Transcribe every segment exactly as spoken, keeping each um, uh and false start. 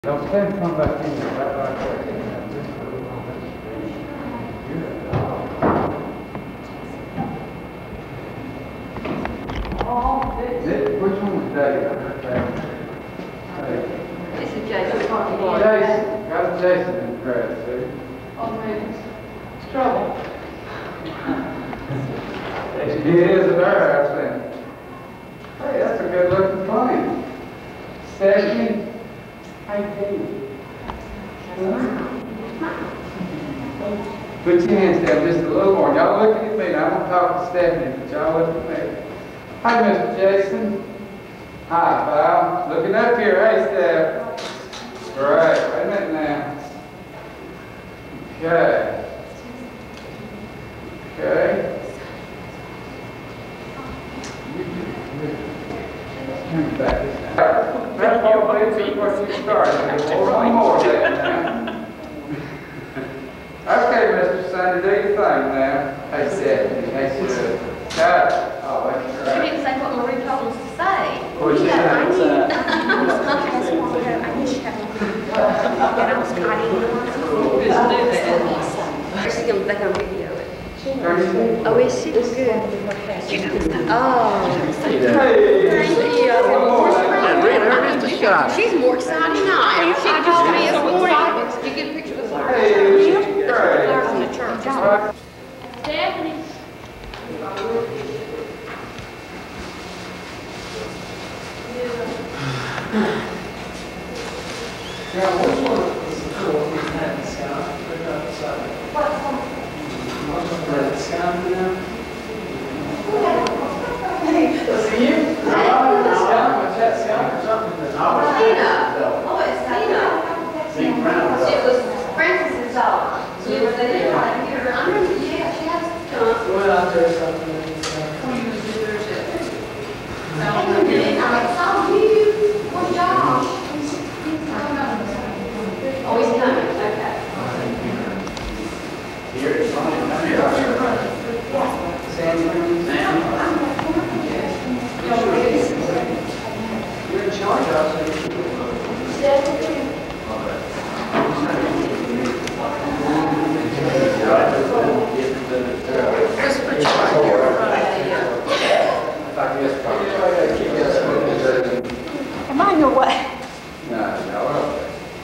Don't stand come back in there, right like that. This, which one was Dave? I heard Dave. This is Jason. Jason, got Jason in the grass, see? Oh, man. It's trouble. It is a bear, I think. Hey, that's a good looking plane. Stephanie, how you doing? Put your hands down just a little more. Y'all looking at me. Now, I'm going to talk to Stephanie, but y'all look at me. Hi, Mister Jason. Hi, pal. Looking up here. Hey, Steph. Great. Wait a minute now. Okay. Okay. Turn back this time. That ball plays is what you started. One more of that now. Okay, Mister Sunday, do your thing now. Hey, Stephanie. Hey, Steph. Got it. Oh, that's She great. didn't say what Marie told us to say. What'd you Yeah, I say? need, I was talking to someone ago, I wish you had one. And I was cutting the Just do that. She's gonna, they're gonna video it. Oh, is she? Good. Oh. Hey. One more. Yeah, She's more excited than I am. She just told me this morning. You get a picture of the fire. Hey, great. Flowers in the church. Right. Stephanie. Yeah, which one was the cool we had in Scott? Put up the side. What one? The Scott now? Was it you? Scott, was that Scott or something? that- Tina. Oh, it's Tina. Big round. It was Francis's daughter. She was the new one. I remember, yeah, she has to come. Went out there or something. and, uh, When you was there, she I saw you. Where's Josh? Oh, he's coming, okay. Here, it's on it. Come here. Sam, Sam. You're in charge, I'll say. Just put you right here in front of the, uh, Am I in your way? No, no.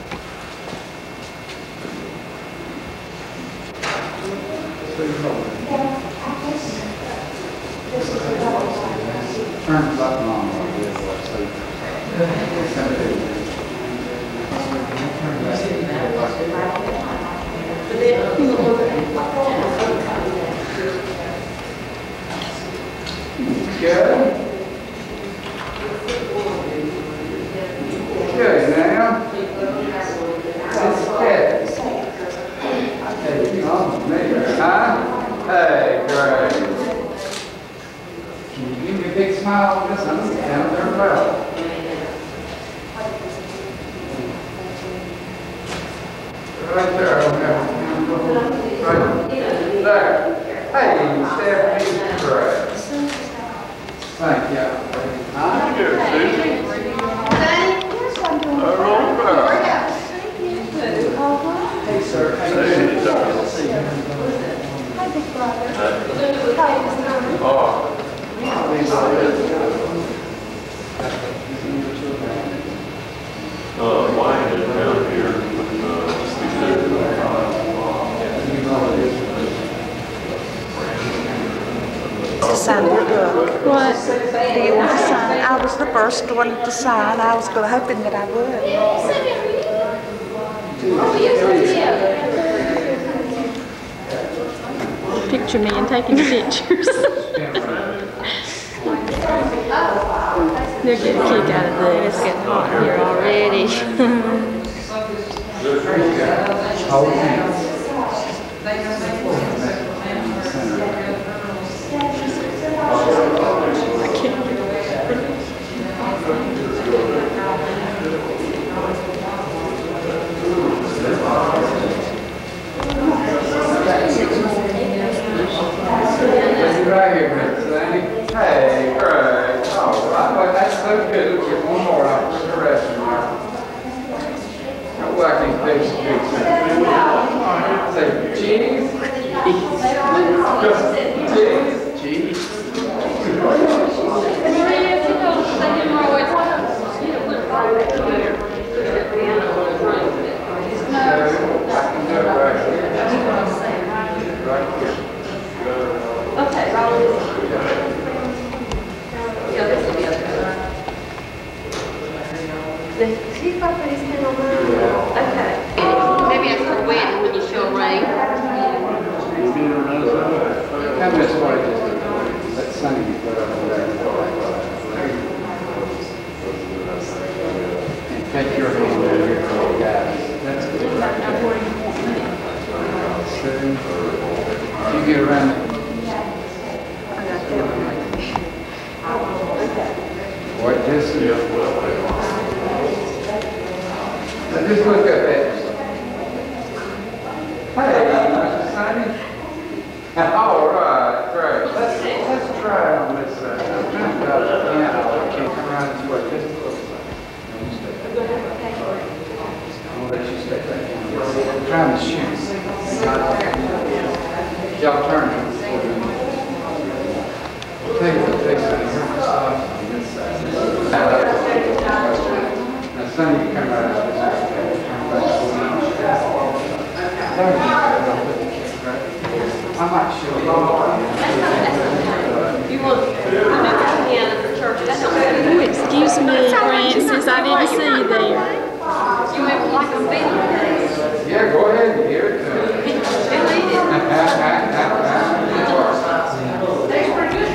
Turn the button on like this, let's see. Good. Good, now. This is Ted. Hey, you on me, huh? Hey, great. Can you give me a big smile on this? I'm down there proud. Right there, okay. Right there. Hey, Stephanie, great. Thank you. Huh? Hey, sir. How you doing? See you. Hi, big brother. Hi. Uh, Wayne is down here with, uh, Steve. To sign your book. What? Do you want to sign? I was the first one to sign. I was gonna- hoping that I would. Picture me and taking pictures. They'll get a kick out of this. It's getting hot here already. Hold hands. Right here, Mister Sandy. Hey, great. Oh, right. Well, that's so good. We'll get one more out for the rest of them. fix the pizza. Say cheese. Cheese. Cheese. Okay, Robert. Yeah, this will be okay. He's about to put his hand on mine. Okay. Maybe after the wedding when you show a ring. How much more just let Sonny be put up there? And take your hand over here, guys. That's good. Soon. You get around it. What this is? Now just look at that. Hey, Sonny. All right, great. Let's let's try on this side. I'm trying to grab the piano. I can't come around this way. Just a little bit. I'll let you stay back. I'm trying to shoot. Y'all turn it. Take it, take it. Now, Sonny, you come right out this way. Turn back. I'm not sure. You want to do piano for church? That's not good. Oh, excuse me, Francis, I didn't see you there. You may like a beat. Yeah, go ahead and give it to him. That's pretty good.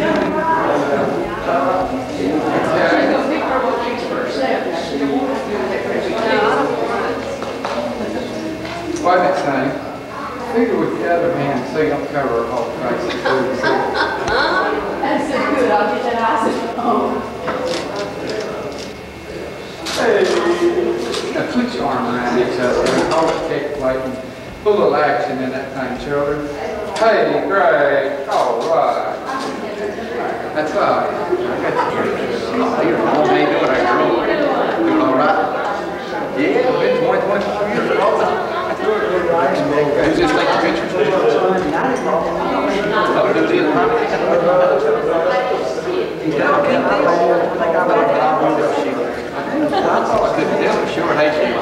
Why that Sonny? Figure with the other hand so you don't cover her whole face. That's so good. I'll get that ice on. Hey. Now put your arm around each other and hold it tick like and put a little action in that thing, children. Hey, great. All right. That's all right. You're home, how you doing? How you doing? Doing all right? Yeah, been twenty, twenty-four years old. Who's this taking pictures? Oh, do this, huh? I couldn't tell for sure. Hey, she.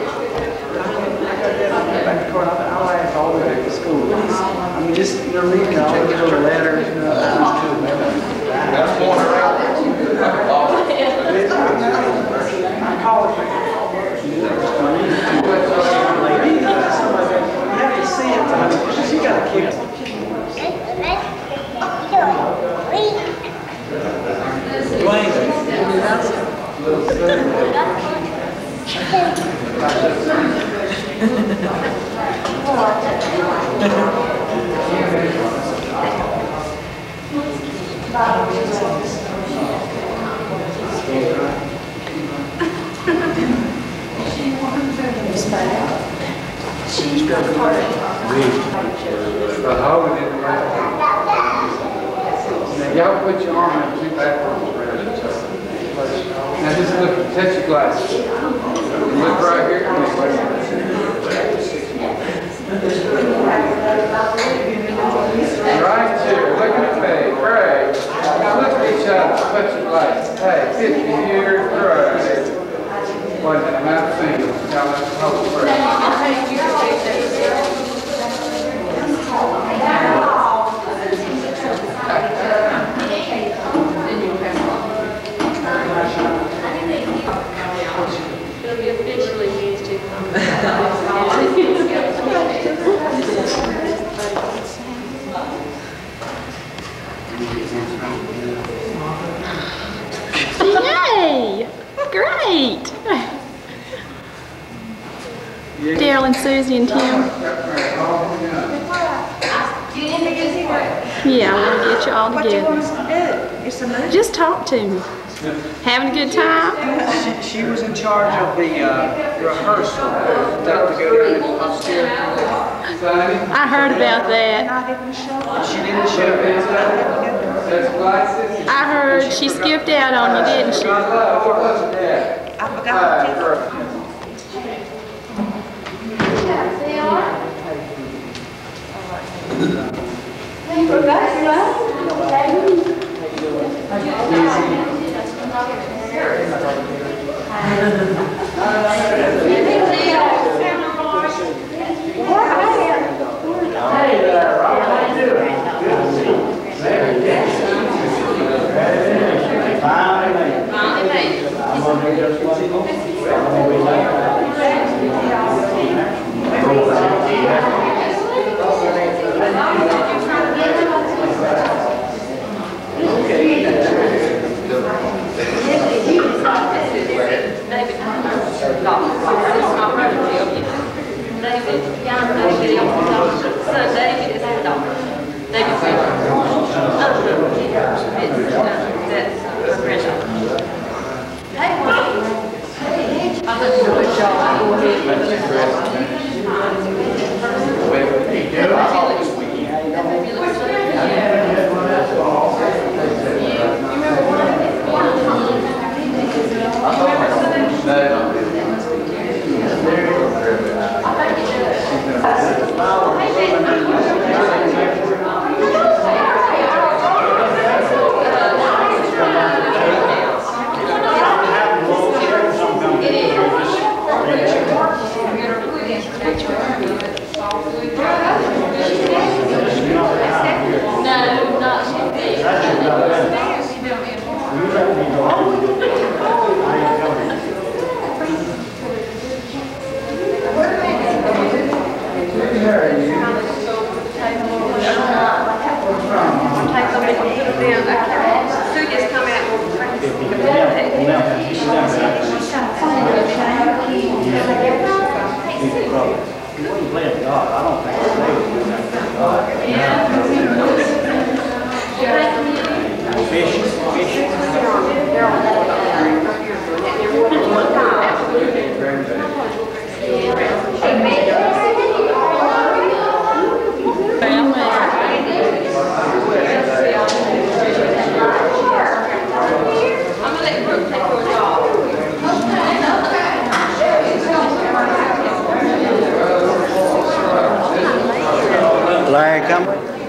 I mean, just, you know, reading all the little letters, you know, That's going around. I call it. You have to see it. She got a kick. Dwayne. But hold it in the right hand. Now y'all put your arm up two backwards around each other. Now just look, touch your glasses. Look right here. Right here, look at me, great. Now look at each other, touch your glasses. Hey, fifty years, great. What the amount of fingers, now let's hold it right. It'll be officially used to. Yay! Great! Daryl and Susie and Tim. Yeah, I want to get you all What you want together. us to do? It's a movie. Just talk to me. Having a good time? She, she was in charge of the uh, rehearsal. That to go down upstairs. I heard about that. Not even a show. She didn't show it. Touch glasses. I heard she skipped out on you, didn't she? What was it? I forgot to tell you. Larry, come.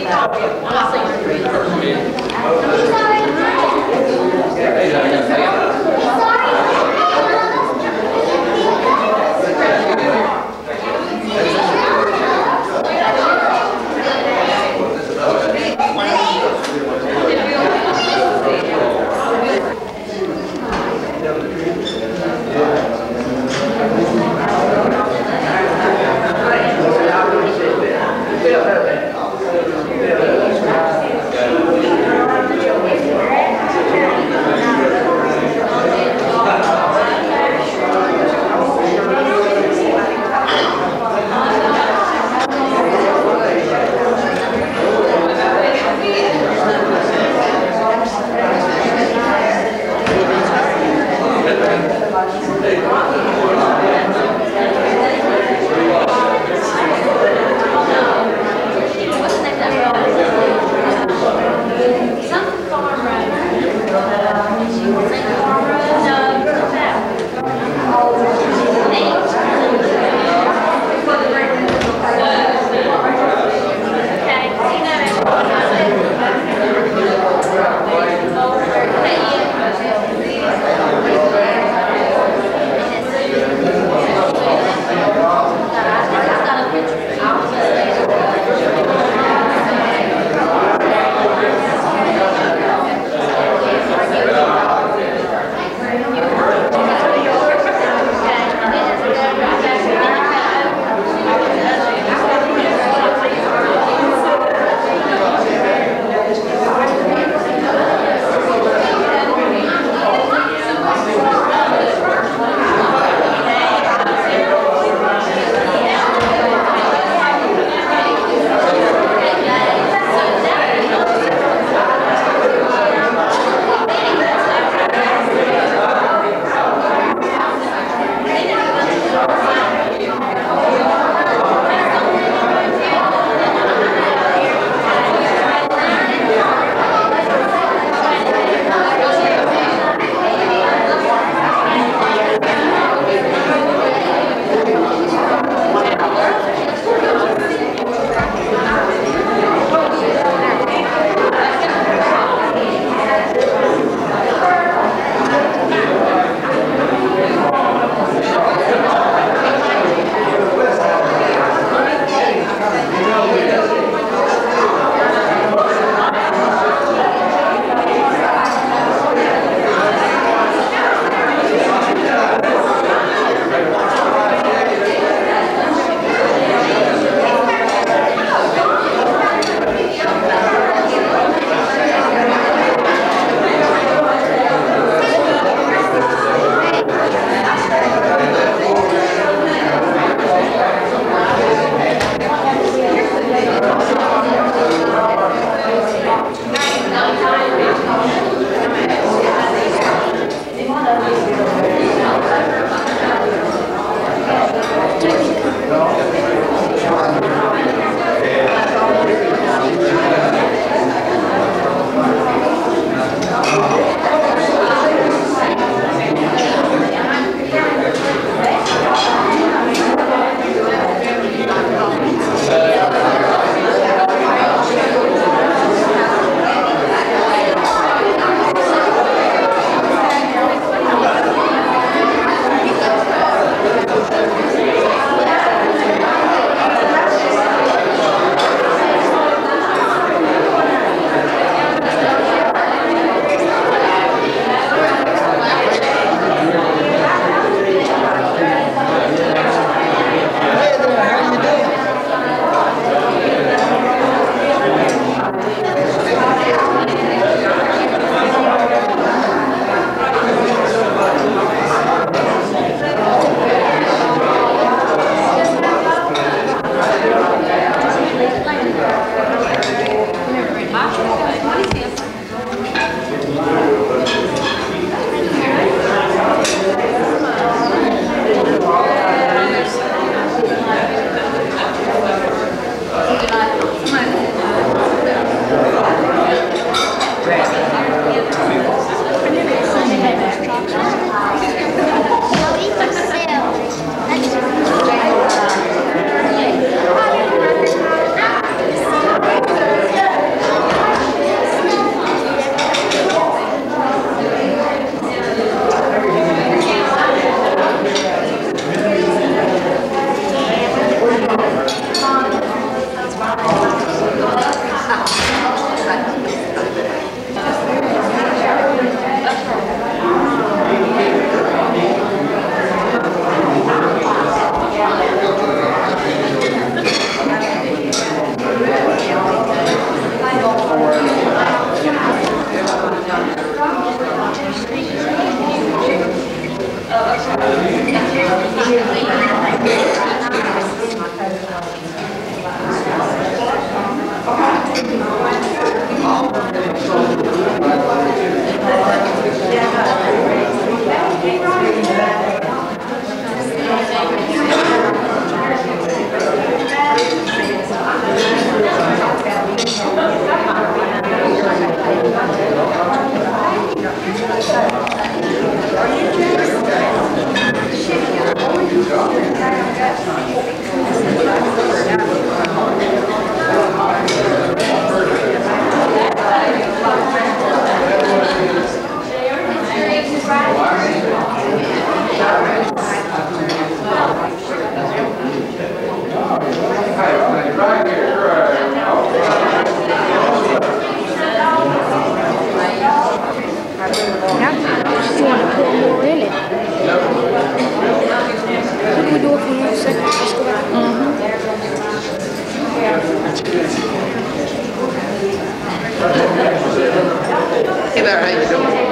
Yeah. how you doing?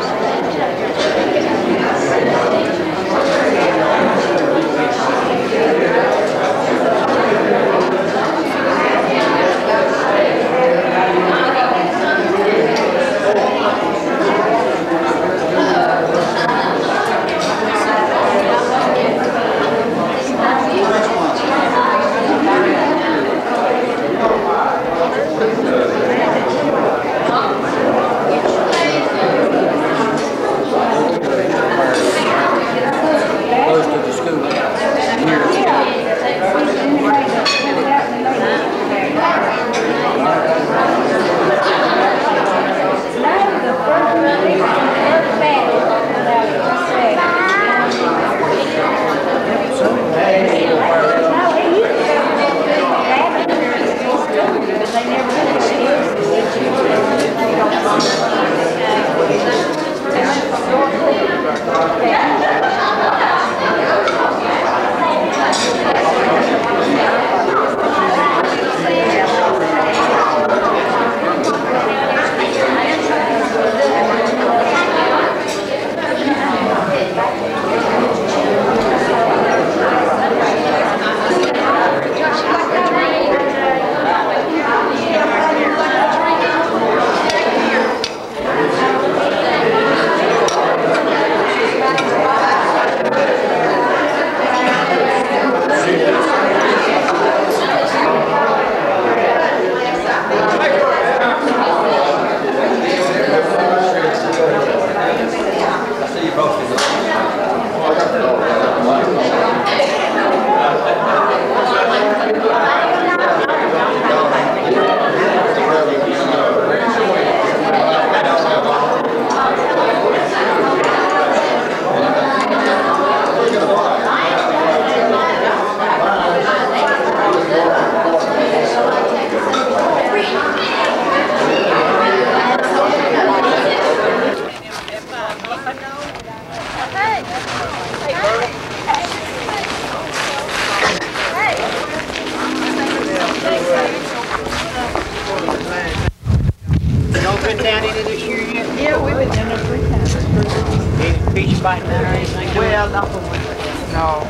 Well, not for winter. No.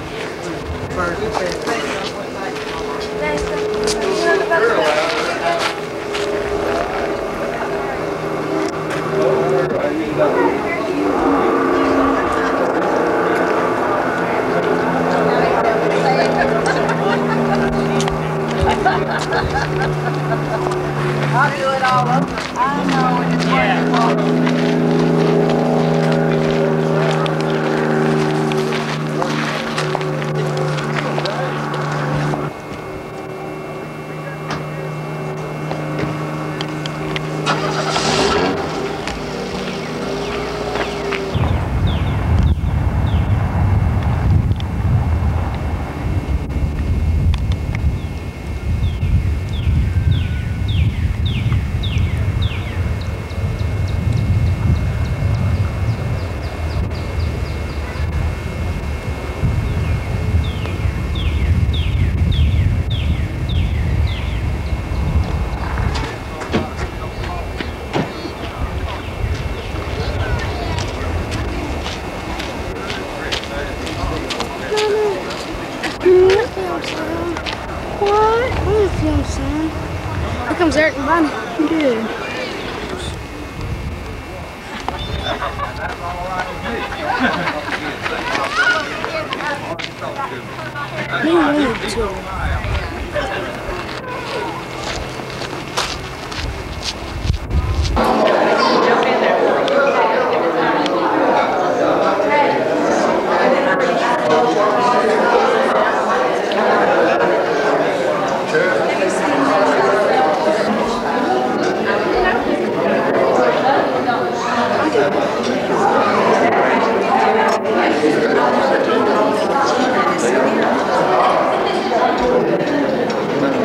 I'll do it all over. I know it's yeah. What? I want to film, son. Here comes Eric and Bonnie. Good. He wanted to. Thank you.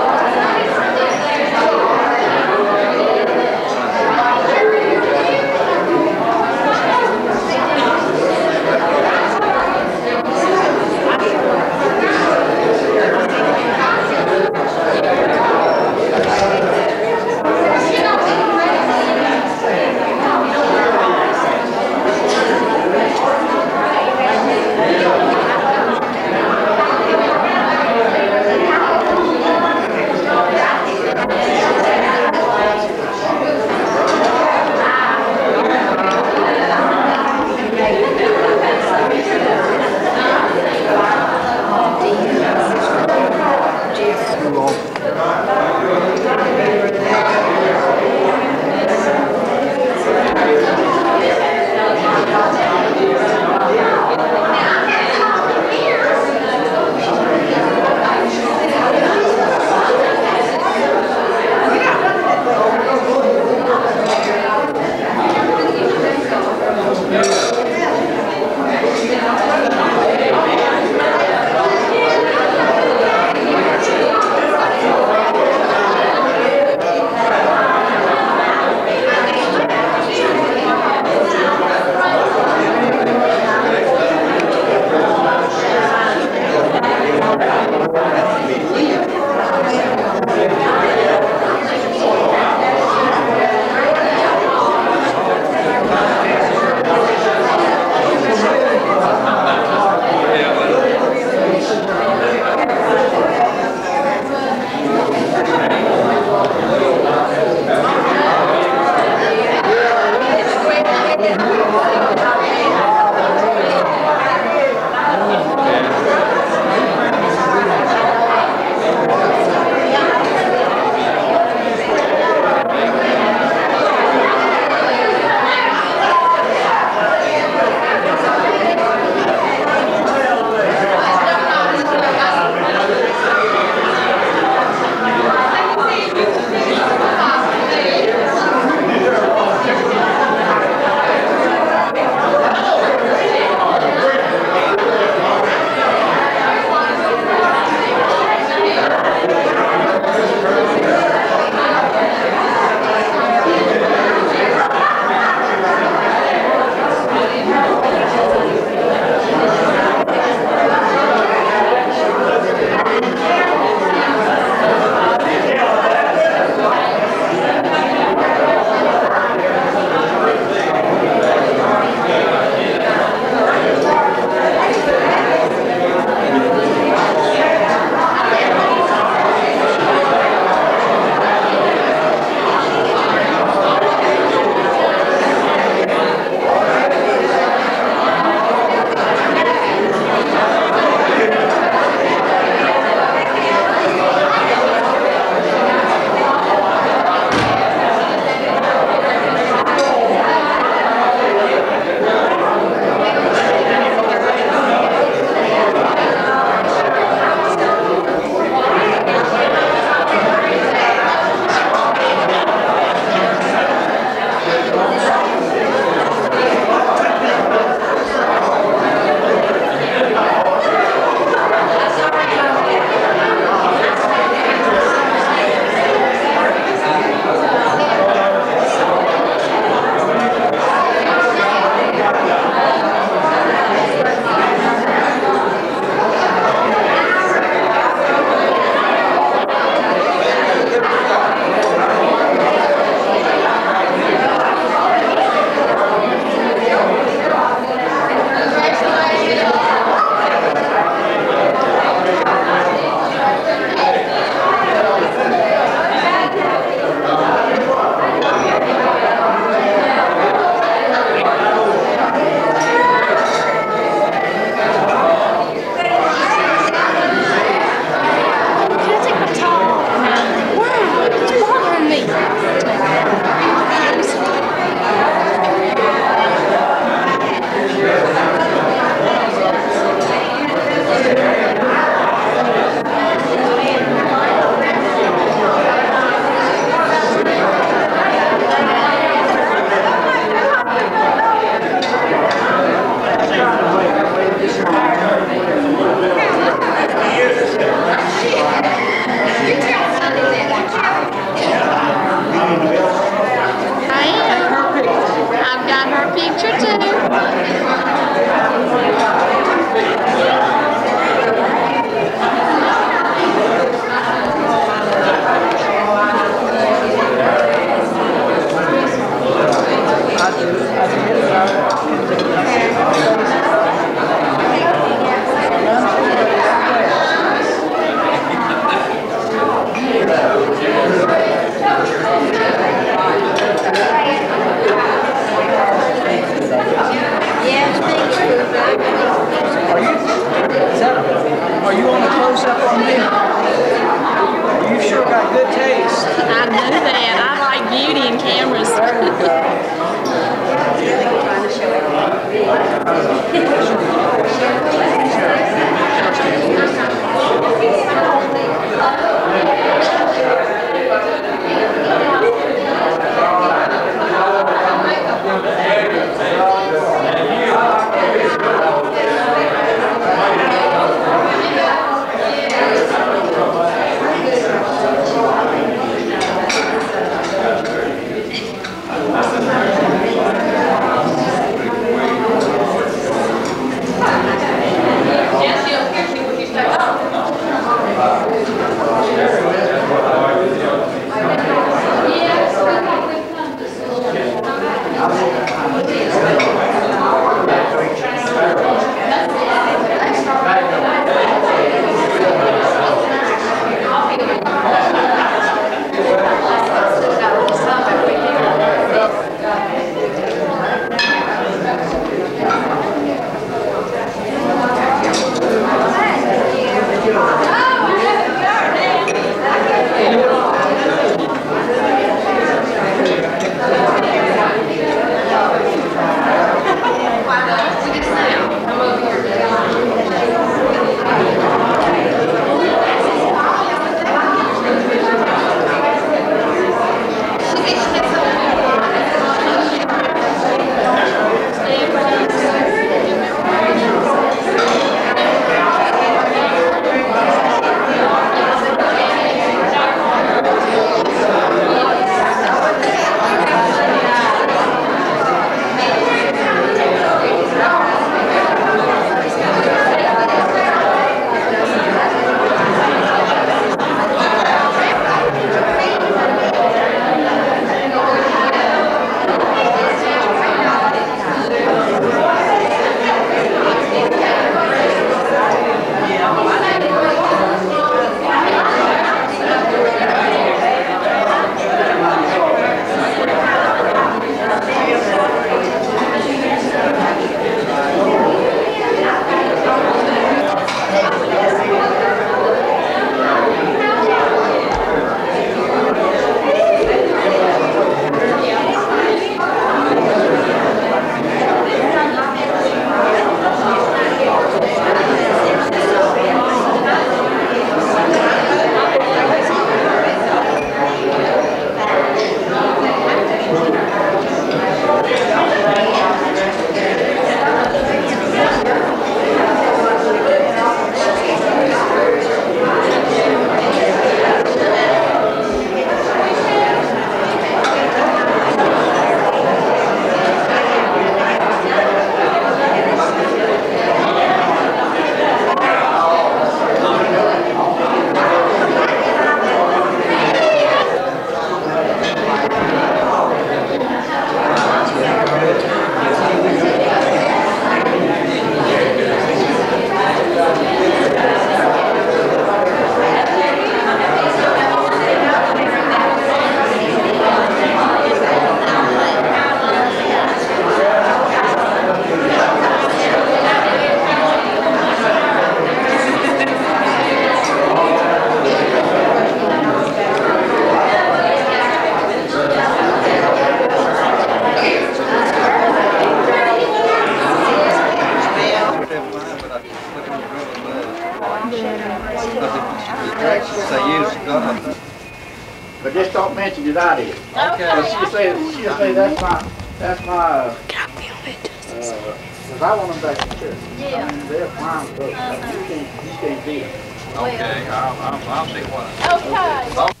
just don't mention that I did. Okay. She'll say, she'll say that's my, that's my, uh, because I want them back to church. Yeah. I mean, they're fine folks. You can't, you can't beat them. Okay, I'll, I'll, I'll see what. Okay.